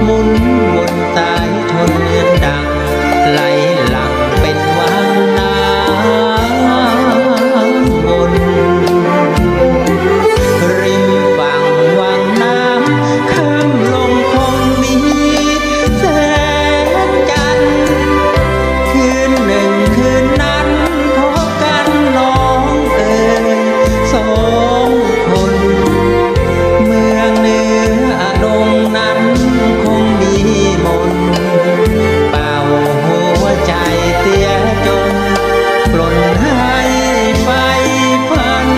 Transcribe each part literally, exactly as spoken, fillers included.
หมุนวนสายชนเงินดังไหลหลังเป็นวังน้ำวนริมฝั่งวังน้ำข้ามลงคงมีแสงจันทร์คืนหนึ่งคืนนั้นพบกันน้องเอ๋ยสองคนเมืองเหนือดงนั้นคงมีมนต์เป่าหัวใจเสียจนปลนให้ไฟฟัน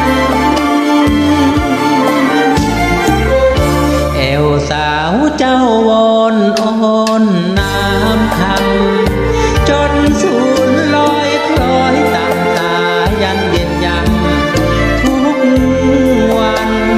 เอวสาวเจ้าวอนอ่อนน้ำคำจนสูญลอยคล้อยตามตายันเย็นยำทุกวัน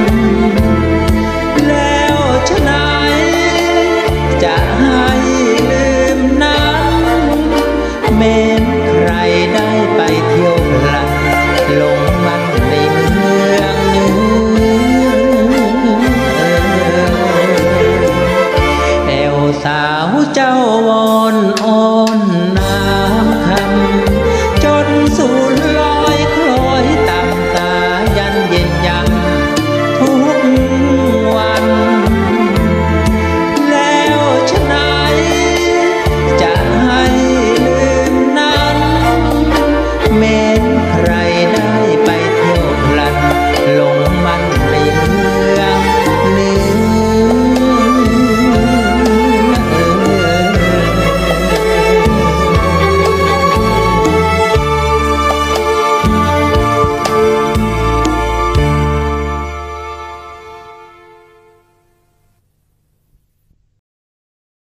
แล้วฉะไหนจะให้ลืมนั้นแม้ใครได้ไปเที่ยวพลันหลงมันในเมืองเหนือแอวสาวเจ้าวอ